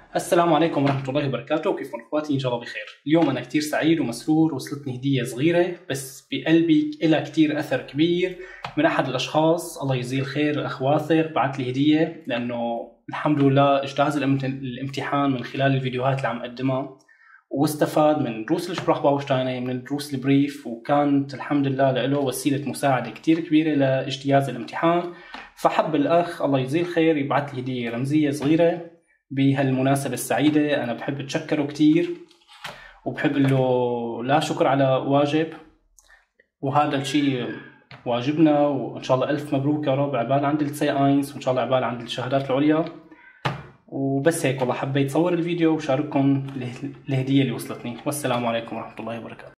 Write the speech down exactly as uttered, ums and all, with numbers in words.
السلام عليكم ورحمة الله وبركاته. كيفكم اخواتي؟ ان شاء الله بخير. اليوم انا كتير سعيد ومسرور، وصلتني هدية صغيرة بس بقلبي لها كتير اثر كبير من احد الاشخاص، الله يجزيه الخير، الاخ واثق بعت لي هدية لانه الحمد لله اجتاز الامتحان من خلال الفيديوهات اللي عم اقدمها، واستفاد من دروس الشبراخباوشتاينه، من دروس البريف، وكانت الحمد لله له وسيلة مساعدة كتير كبيرة لاجتياز الامتحان. فحب الاخ الله يجزيه الخير يبعث لي هدية رمزية صغيرة بهالمناسبة السعيدة. أنا بحب أتشكره كتير وبحب له لا شكر على واجب، وهذا الشيء واجبنا، وإن شاء الله ألف مبروك يا رب عبال عند السي آينس، وإن شاء الله عبال عند الشهادات العليا. وبس هيك، والله حبيت صور الفيديو وشارككم الهدية اللي وصلتني. والسلام عليكم ورحمة الله وبركاته.